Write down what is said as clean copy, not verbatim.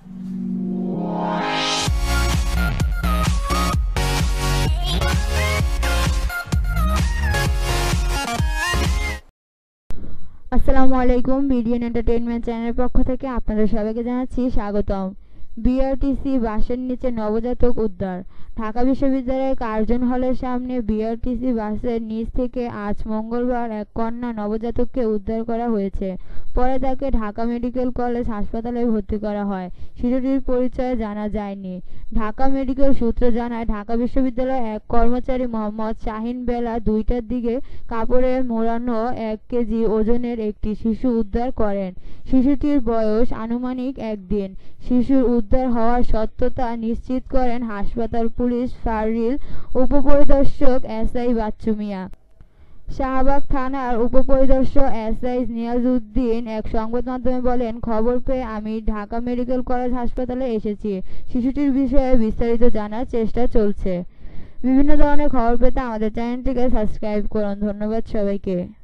আসসালামু আলাইকুম। BDN entertainment চ্যানেলের পক্ষ থেকে আপনাদের সবাইকে জানাচ্ছি স্বাগতম। বিআরটিসি বাসের নিচে নবজাতক উদ্ধার। ঢাকা বিশ্ববিদ্যালয়ের কার্জন হলের সামনে বিআরটিসি বাসের নিচ থেকে আজ মঙ্গলবার এক কন্যা নবজাতককে উদ্ধার করা হয়েছে। পরে তাকে ঢাকা মেডিকেল কলেজ হাসপাতালে ভর্তি করা হয়। শিশুটির পরিচয় জানা যায়নি। ঢাকা মেডিকেল সূত্র জানায়, ঢাকা বিশ্ববিদ্যালয়ের এক কর্মচারী মোহাম্মদ শাহিন বেলা 2টার দিকে কাপড়ে মোড়ানো 1 কেজি ওজনের একটি শিশু উদ্ধার করেন। শিশুটির বয়স আনুমানিক 1 দিন। শিশুর উদ্ধার হওয়ার সত্যতা নিশ্চিত করেন হাসপাতাল পুলিশ ফাঁড়ির উপপরিদর্শক এসআই বাচ্চু মিয়া। শাহবাগ থানার উপপরিদর্শক এসআই নিয়াজউদ্দিন এক সংবাদ মাধ্যমে বলেন, খবর পেয়ে আমি ঢাকা মেডিকেল কলেজ হাসপাতালে এসেছি। শিশুটির বিষয়ে বিস্তারিত জানার চেষ্টা চলছে। বিভিন্ন ধরনের খবর পেতে আমাদের চ্যানেলটিকে সাবস্ক্রাইব করুন। ধন্যবাদ সবাইকে।